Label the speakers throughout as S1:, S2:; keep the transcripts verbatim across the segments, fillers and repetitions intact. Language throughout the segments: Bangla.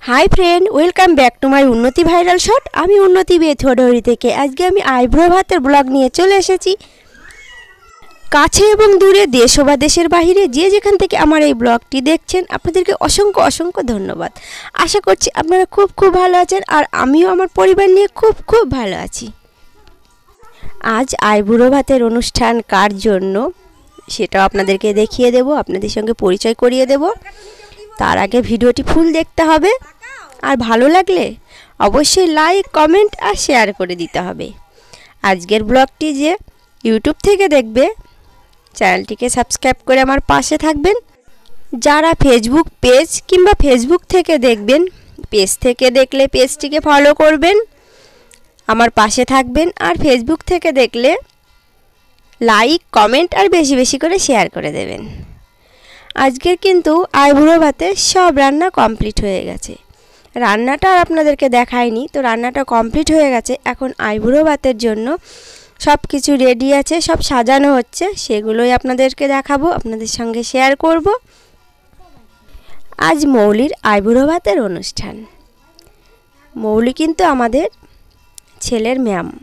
S1: High friend welcome back to my Unnati viral shot. आमी उन्नति बेथोडहरी थेके आजके आमी आईब्रो भातेर ब्लग निये चले एसेछि। काछे एबं दूरे देश बा देशेर बाहिरे जे जेखान थेके आमार एई ब्लगटी देखछेन आपनादेरके असंख्य असंख्य धन्यवाद। आशा करछि आपनारा खूब खूब भालो आछेन और आमिও आमार परिवार निये खूब खूब भालो आछि। आज आईब्रो भातेर अनुष्ठान कार जोन्नो सेटाও आपनादेरके देखिए देब, आपनादेर संगे परिचय करिए देब। तार आगे भिडियोटी फुल देखते हबे और भालो लागले अवश्य लाइक कमेंट और शेयर करे दीते हबे। आजकेर ब्लगटी जे यूट्यूब थेके देखबे चैनलटिके सबस्क्राइब करे आमार पाशे थाकबेन। जारा फेसबुक पेज किंबा फेसबुक थेके देखबेन पेज थेके देखले पेजटिके फलो करबेन, आमार पाशे थाकबेन। और फेसबुक थेके देखले लाइक कमेंट और बेशी बेशी करे शेयर करे देबेन। आजकेर किन्तु आईब्रो भाते सब रान्ना कमप्लीट हये गेछे। रान्नाटा आपनादेरके देखाइनी, तो रान्नाटा कमप्लीट हये गेछे। एखन आईब्रो भातेर जोन्नो सब किछु रेडी आछे, सब साजानो हच्छे, सेगुलोई आपनादेरके देखाबो, आपनादेर संगे शेयर करब। आज मौलिर आईब्रो भातेर अनुष्ठान। मौली किन्तु आमादेर छेलेर मैम,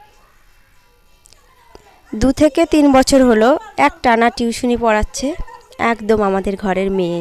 S1: दो थेके तीन बछर हलो एक टाना टिउशनी पढ़ाচ্ছে, एकदम आमादेर घरेर मेये।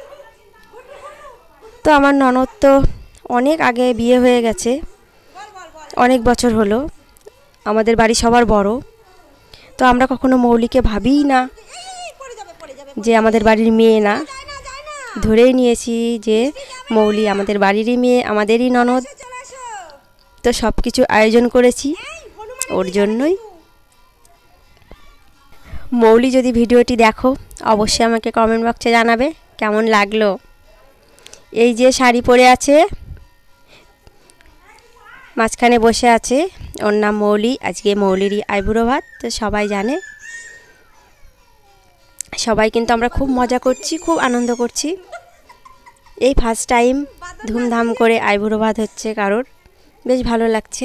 S1: तो आमार ननद तो अनेक आगे बिये हये गेछे, अनेक बछर हलो, आमादेर बाड़ी सबार बड़ो। तो आमरा कखनो मौलिके भाबिई ना जे आमादेर बाड़िर मेये ना, धरेई नियेछि जे मौली आमादेर बाड़िरই मेये, आमादेरই ननद। तो सबकिछु आयोजन करेछि ओर जोन्नोई। मौली यदि भिडियोटी देखो अवश्य आमाके कमेंट बक्से जानाबे केमन लागलो। এই যে শাড়ি পরে আছে মাঝখানে বসে আছে ওর নাম মৌলি। আজকে মৌলিরই আইব্রো ভাত, তো সবাই জানে। সবাই কিন্তু আমরা খুব মজা করছি, খুব আনন্দ করছি। এই ফার্স্ট টাইম ধুমধাম করে আইব্রো ভাত হচ্ছে কারোর, বেশ ভালো লাগছে।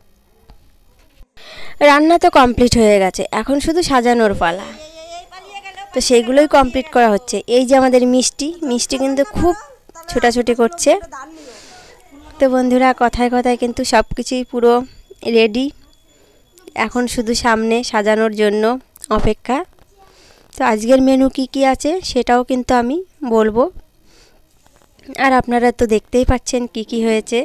S1: রান্না তো কমপ্লিট হয়ে গেছে, এখন শুধু সাজানোর পালা। তো সেইগুলোই কমপ্লিট করা হচ্ছে। এই যে আমাদের মিষ্টি মিষ্টি কিন্তু খুব ছোটাছুটি করছে। তো বন্ধুরা কথায় কথায় কিন্তু সব কিছুই পুরো রেডি, এখন শুধু সামনে সাজানোর জন্য অপেক্ষা। তো আজকের মেনু কি কি আছে সেটাও কিন্তু আমি বলবো, আর আপনারা তো দেখতেই পাচ্ছেন কি কি হয়েছে।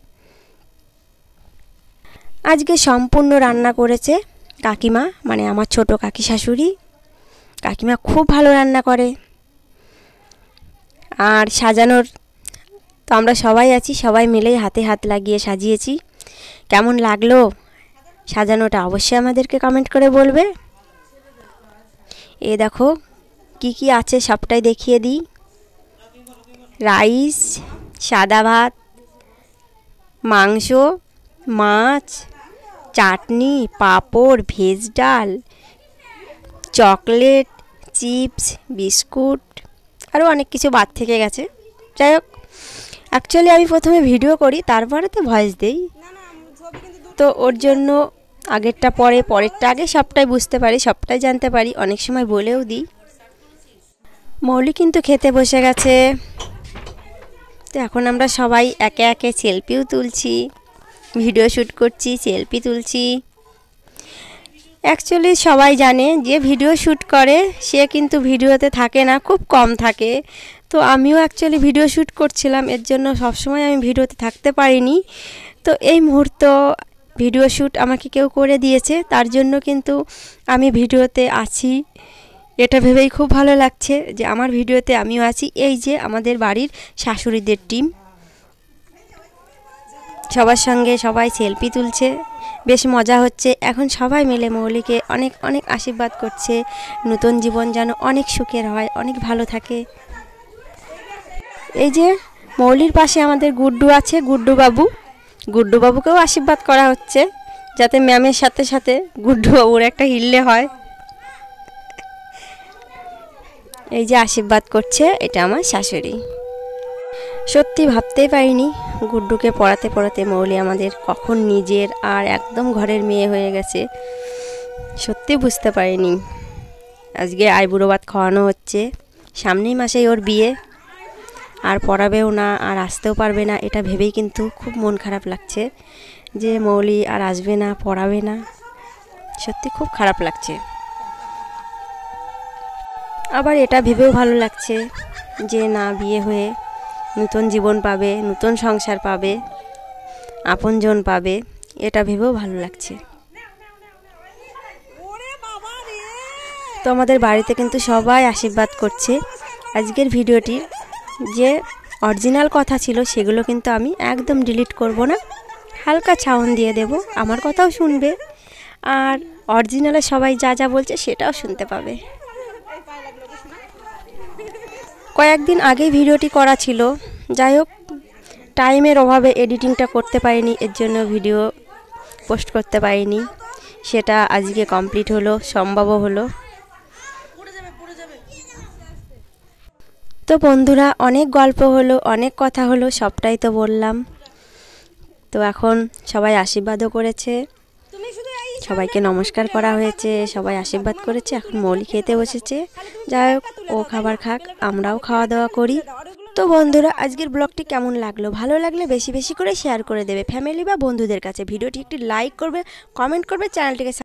S1: আজকে সম্পূর্ণ রান্না করেছে কাকিমা, মানে আমার ছোট কাকি শাশুড়ি। কাকিমা খুব ভালো রান্না করে। আর সাজানোর তো আমরা সবাই আছি, সবাই মিলেই হাতে হাত লাগিয়ে সাজিয়েছি। কেমন লাগলো সাজানোটা অবশ্যই আমাদেরকে কমেন্ট করে বলবে। এই দেখো কি কি আছে সবটাই দেখিয়ে দিই। রাইস, সাদা ভাত, মাংস, মাছ, চাটনি, পাঁপড়, ভেজ ডাল, চকলেট, চিপস, বিস্কুট, আরও অনেক কিছু বাদ থেকে গেছে। যাই হোক, অ্যাকচুয়ালি আমি প্রথমে ভিডিও করি তারপরে তো ভয়েস দেই, তো ওর জন্য আগেরটা পরে পরেরটা আগে সবটাই বুঝতে পারি, সবটাই জানতে পারি, অনেক সময় বলেও দিই। মৌলি কিন্তু খেতে বসে গেছে। তো এখন আমরা সবাই একে একে সেলফিও তুলছি, ভিডিও শ্যুট করছি, সেলফি তুলছি। অ্যাকচুয়ালি সবাই জানে যে ভিডিও শ্যুট করে সে কিন্তু ভিডিওতে থাকে না, খুব কম থাকে। তো আমিও অ্যাকচুয়ালি ভিডিও শ্যুট করছিলাম, এর জন্য সবসময় আমি ভিডিওতে থাকতে পারিনি। তো এই মুহূর্ত ভিডিও শ্যুট আমাকে কেউ করে দিয়েছে, তার জন্য কিন্তু আমি ভিডিওতে আছি। এটা ভেবেই খুব ভালো লাগছে যে আমার ভিডিওতে আমিও আছি। এই যে আমাদের বাড়ির শাশুড়িদের টিম, সবার সঙ্গে সবাই সেলফি তুলছে, বেশ মজা হচ্ছে। এখন সবাই মিলে মৌলিকে অনেক অনেক আশীর্বাদ করছে, নতুন জীবন যেন অনেক সুখের হয়, অনেক ভালো থাকে। এই যে মৌলির পাশে আমাদের গুড্ডু আছে, গুড্ডু বাবু। গুড্ডু বাবুকেও আশীর্বাদ করা হচ্ছে যাতে ম্যামের সাথে সাথে গুড্ডু বাবুর একটা হিললে হয়। এই যে আশীর্বাদ করছে, এটা আমার শাশুড়ি। সত্যি ভাবতেই পারিনি গুড্ডুকে পড়াতে পড়াতে মৌলি আমাদের কখন নিজের আর একদম ঘরের মেয়ে হয়ে গেছে, সত্যি বুঝতে পারিনি। আজকে আইবুড়ো ভাত খাওয়ানো হচ্ছে, সামনেই মাসেই ওর বিয়ে। আর পড়াবেও না, আর আসতেও পারবে না, এটা ভেবেই কিন্তু খুব মন খারাপ লাগছে যে মৌলি আর আসবে না, পড়াবে না। সত্যি খুব খারাপ লাগছে। আবার এটা ভেবেও ভালো লাগছে যে না, বিয়ে হয়ে নতুন জীবন পাবে, নতুন সংসার পাবে, আপনজন পাবে, এটা ভেবেও ভালো লাগছে। তো আমাদের বাড়িতে কিন্তু সবাই আশীর্বাদ করছে। আজকের ভিডিওটি যে অরিজিনাল কথা ছিল সেগুলো কিন্তু আমি একদম ডিলিট করব না, হালকা ছাউন দিয়ে দেব, আমার কথাও শুনবে আর অরিজিনালে সবাই যা যা বলছে সেটাও শুনতে পাবে। কয়েকদিন আগে ভিডিওটি করা ছিল, যাই হোক টাইমের অভাবে এডিটিংটা করতে পারিনি, এর জন্য ভিডিও পোস্ট করতে পারিনি। সেটা আজকে কমপ্লিট হলো, সম্ভবও হলো। তো বন্ধুরা, অনেক গল্প হলো, অনেক কথা হলো, সবটাই তো বললাম। তো এখন সবাই আশীর্বাদও করেছে, সবাইকে নমস্কার করা হয়েছে, সবাই আশীর্বাদ করেছে। এখন মৌলি খেতে বসেছে, যাই হোক ও খাবার খাক, আমরাও খাওয়া দাওয়া করি। তো বন্ধুরা, আজকের ব্লগটি কেমন লাগলো? ভালো লাগলে বেশি বেশি করে শেয়ার করে দেবে ফ্যামিলি বা বন্ধুদের কাছে। ভিডিওটি একটি লাইক করবে, কমেন্ট করবে, চ্যানেলটিকে